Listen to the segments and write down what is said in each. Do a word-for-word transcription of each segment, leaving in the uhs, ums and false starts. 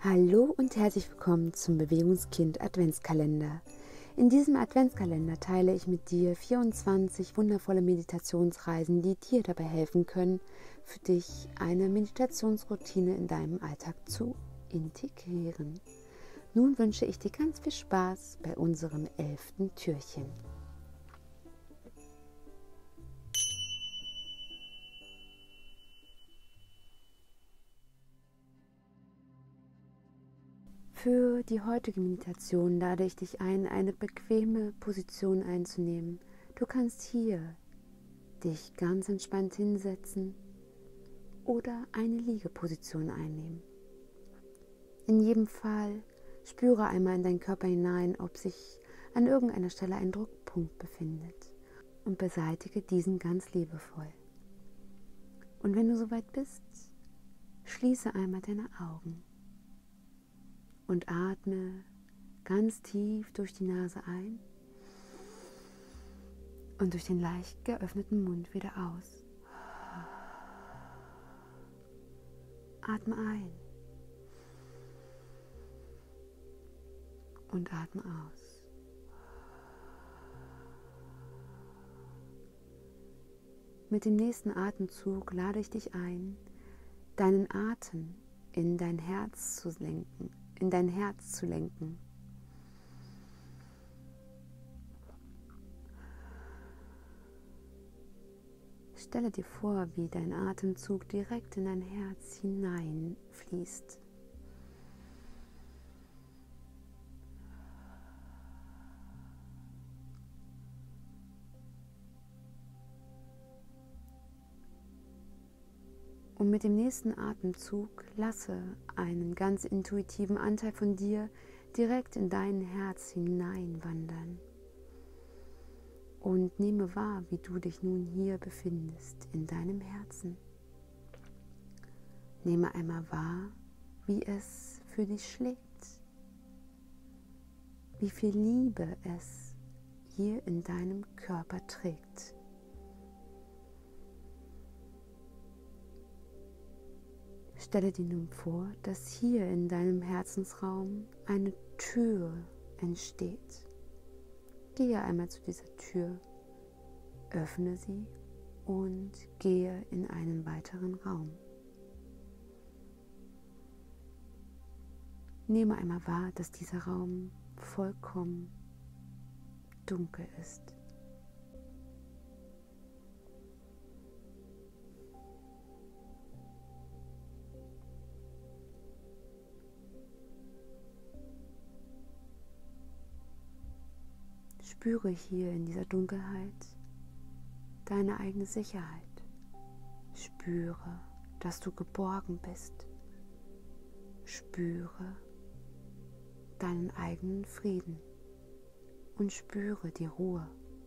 Hallo und herzlich willkommen zum Bewegungskind Adventskalender. In diesem Adventskalender teile ich mit dir vierundzwanzig wundervolle Meditationsreisen, die dir dabei helfen können, für dich eine Meditationsroutine in deinem Alltag zu integrieren. Nun wünsche ich dir ganz viel Spaß bei unserem elften Türchen. Für die heutige Meditation lade ich dich ein, eine bequeme Position einzunehmen. Du kannst hier dich ganz entspannt hinsetzen oder eine Liegeposition einnehmen. In jedem Fall spüre einmal in deinen Körper hinein, ob sich an irgendeiner Stelle ein Druckpunkt befindet und beseitige diesen ganz liebevoll. Und wenn du soweit bist, schließe einmal deine Augen und atme ganz tief durch die Nase ein und durch den leicht geöffneten Mund wieder aus. Atme ein und atme aus. Mit dem nächsten Atemzug lade ich dich ein, deinen Atem in dein Herz zu lenken, in dein Herz zu lenken. Stelle dir vor, wie dein Atemzug direkt in dein Herz hineinfließt. Und mit dem nächsten Atemzug lasse einen ganz intuitiven Anteil von dir direkt in dein Herz hineinwandern. Und nehme wahr, wie du dich nun hier befindest, in deinem Herzen. Nehme einmal wahr, wie es für dich schlägt, wie viel Liebe es hier in deinem Körper trägt. Stelle dir nun vor, dass hier in deinem Herzensraum eine Tür entsteht. Gehe einmal zu dieser Tür, öffne sie und gehe in einen weiteren Raum. Nehme einmal wahr, dass dieser Raum vollkommen dunkel ist. Spüre hier in dieser Dunkelheit deine eigene Sicherheit. Spüre, dass du geborgen bist. Spüre deinen eigenen Frieden und spüre die Ruhe.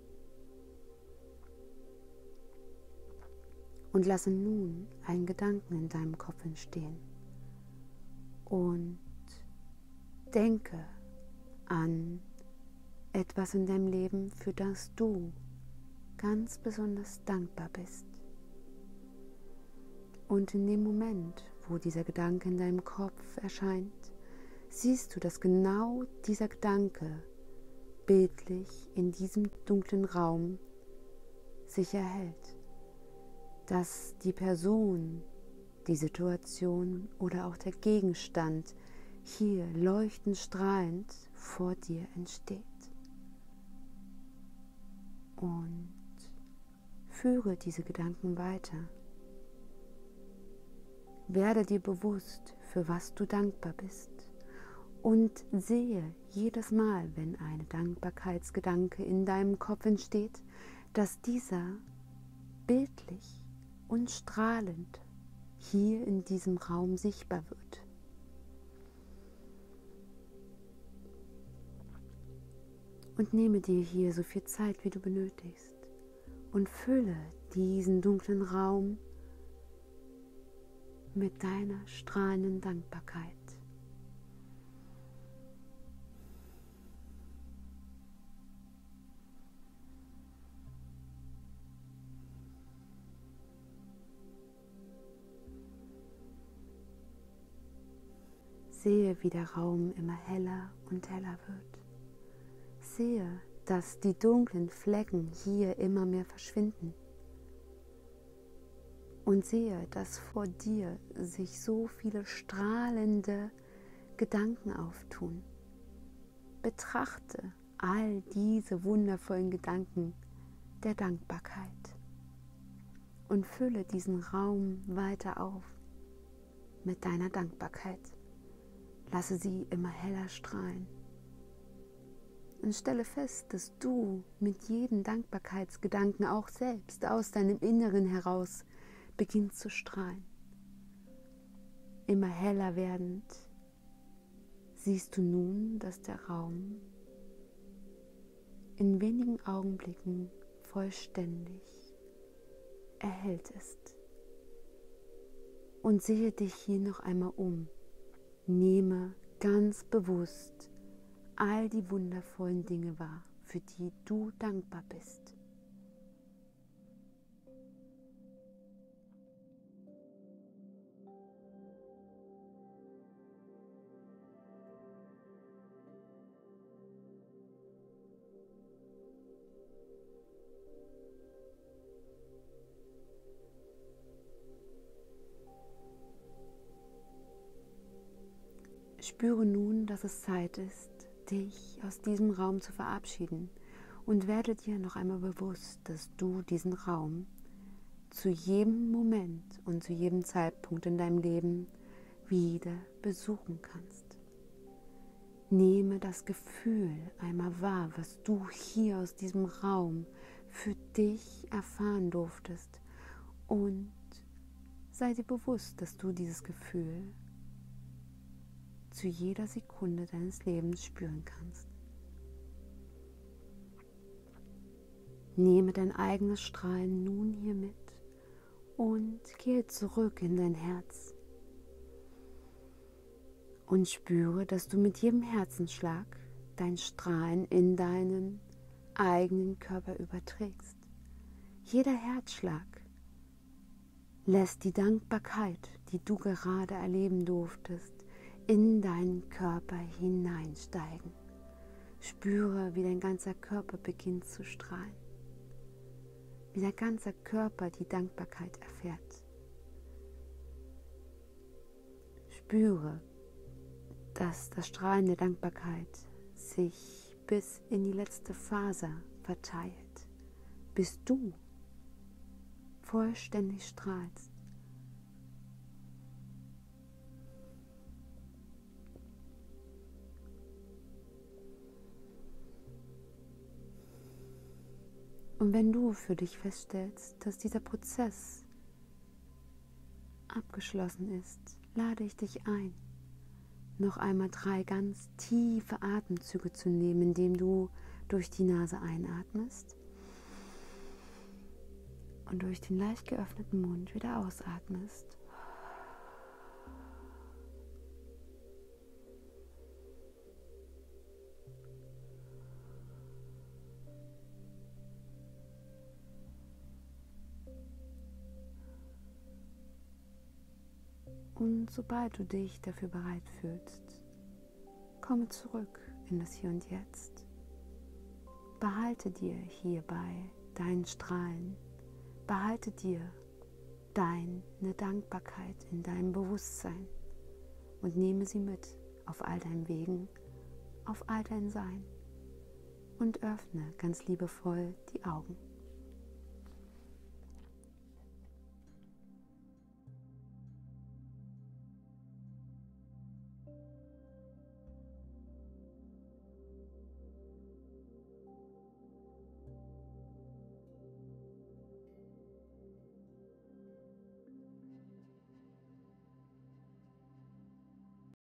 Und lasse nun einen Gedanken in deinem Kopf entstehen. Und denke an etwas in deinem Leben, für das du ganz besonders dankbar bist. Und in dem Moment, wo dieser Gedanke in deinem Kopf erscheint, siehst du, dass genau dieser Gedanke bildlich in diesem dunklen Raum sich erhält. Dass die Person, die Situation oder auch der Gegenstand hier leuchtend strahlend vor dir entsteht. Und führe diese Gedanken weiter. Werde dir bewusst, für was du dankbar bist. Und sehe jedes Mal, wenn ein Dankbarkeitsgedanke in deinem Kopf entsteht, dass dieser bildlich und strahlend hier in diesem Raum sichtbar wird. Und nehme dir hier so viel Zeit, wie du benötigst, und fülle diesen dunklen Raum mit deiner strahlenden Dankbarkeit. Sehe, wie der Raum immer heller und heller wird. Sehe, dass die dunklen Flecken hier immer mehr verschwinden. Und sehe, dass vor dir sich so viele strahlende Gedanken auftun. Betrachte all diese wundervollen Gedanken der Dankbarkeit und fülle diesen Raum weiter auf mit deiner Dankbarkeit. Lasse sie immer heller strahlen. Und stelle fest, dass du mit jedem Dankbarkeitsgedanken auch selbst aus deinem Inneren heraus beginnst zu strahlen. Immer heller werdend siehst du nun, dass der Raum in wenigen Augenblicken vollständig erhellt ist. Und sehe dich hier noch einmal um. Nehme ganz bewusst all die wundervollen Dinge wahr, für die du dankbar bist. Spüre nun, dass es Zeit ist, dich aus diesem Raum zu verabschieden und werde dir noch einmal bewusst, dass du diesen Raum zu jedem Moment und zu jedem Zeitpunkt in deinem Leben wieder besuchen kannst. Nehme das Gefühl einmal wahr, was du hier aus diesem Raum für dich erfahren durftest, und sei dir bewusst, dass du dieses Gefühl zu jeder Sekunde deines Lebens spüren kannst. Nehme dein eigenes Strahlen nun hier mit und gehe zurück in dein Herz und spüre, dass du mit jedem Herzensschlag dein Strahlen in deinen eigenen Körper überträgst. Jeder Herzschlag lässt die Dankbarkeit, die du gerade erleben durftest, in deinen Körper hineinsteigen. Spüre, wie dein ganzer Körper beginnt zu strahlen. Wie dein ganzer Körper die Dankbarkeit erfährt. Spüre, dass das Strahlen der Dankbarkeit sich bis in die letzte Faser verteilt, bis du vollständig strahlst. Und wenn du für dich feststellst, dass dieser Prozess abgeschlossen ist, lade ich dich ein, noch einmal drei ganz tiefe Atemzüge zu nehmen, indem du durch die Nase einatmest und durch den leicht geöffneten Mund wieder ausatmest. Und sobald du dich dafür bereit fühlst, komme zurück in das Hier und Jetzt. Behalte dir hierbei dein Strahlen, behalte dir deine Dankbarkeit in deinem Bewusstsein und nehme sie mit auf all deinen Wegen, auf all dein Sein und öffne ganz liebevoll die Augen.